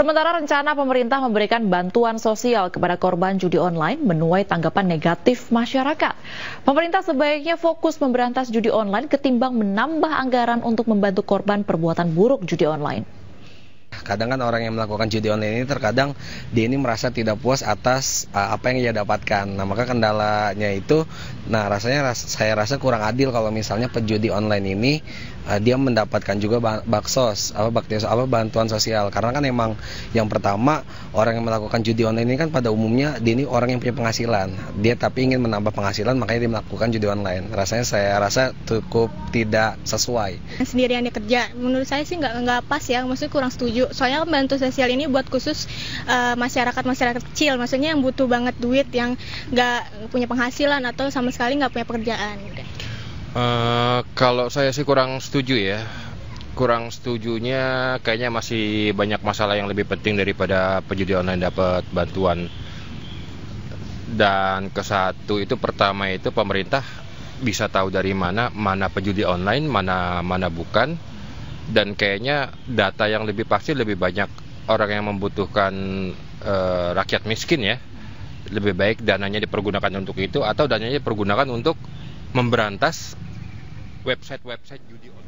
Sementara rencana pemerintah memberikan bantuan sosial kepada korban judi online menuai tanggapan negatif masyarakat. Pemerintah sebaiknya fokus memberantas judi online ketimbang menambah anggaran untuk membantu korban perbuatan buruk judi online. Kadang kan orang yang melakukan judi online ini terkadang dia ini merasa tidak puas atas apa yang ia dapatkan. Nah, maka kendalanya itu, saya rasa kurang adil kalau misalnya pejudi online ini dia mendapatkan juga bantuan sosial. Karena kan emang yang pertama, orang yang melakukan judi online ini kan pada umumnya dia ini orang yang punya penghasilan. Dia tapi ingin menambah penghasilan, makanya dia melakukan judi online. Saya rasa cukup tidak sesuai. Sendirian dia kerja, menurut saya sih nggak pas ya, maksudnya kurang setuju. Soalnya bantuan sosial ini buat khusus masyarakat kecil, maksudnya yang butuh banget duit, yang nggak punya penghasilan atau sama sekali nggak punya pekerjaan. Kalau saya sih kurang setuju ya. Kurang setujunya kayaknya masih banyak masalah yang lebih penting daripada pejudi online dapat bantuan. Dan kesatu itu pertama itu pemerintah bisa tahu dari mana pejudi online, mana bukan. Dan kayaknya data yang lebih pasti lebih banyak orang yang membutuhkan rakyat miskin ya. Lebih baik dananya dipergunakan untuk itu atau dananya dipergunakan untuk memberantas website judi online.